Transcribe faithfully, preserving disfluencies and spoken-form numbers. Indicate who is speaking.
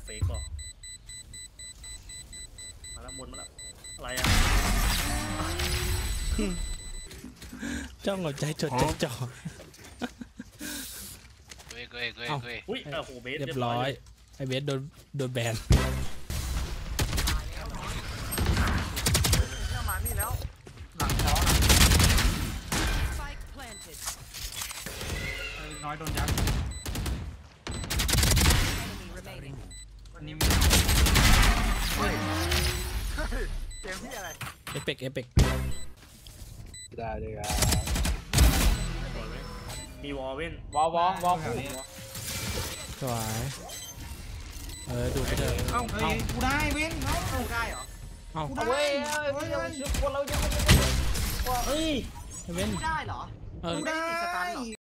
Speaker 1: เฟกบอกมาแล้วบนมาแล้วอะไรอ่ะ
Speaker 2: จ้องเอาใจจดใจจ่อ
Speaker 3: เก้ยเก้ยเก้ยเก้ย
Speaker 1: อุ้ยโอ้โหเบส
Speaker 2: เรียบร้อยไอเบสโดนโดนแบน
Speaker 4: มานี่แล้วหลังช้อนน้อยโดนยัดวันนี้เฮ้ยเกมที่อะไร
Speaker 2: เอฟเฟกเอฟเฟก
Speaker 5: ได้เลยครับ
Speaker 1: มีวอลเว้น
Speaker 4: วอลวอลวอลคู่
Speaker 2: สวยเออดูไปเถอะ
Speaker 4: เอ้าเฮ้ยกูได้เว้นเอ้ากูได้เหรอ
Speaker 2: เอ้า
Speaker 4: กูได้เว้ยเฮ้ยคนเรายังไม่
Speaker 1: เฮ้ย
Speaker 2: เว้น
Speaker 4: กูได้เหรอกูได้ติดสตาร์ทเหรอ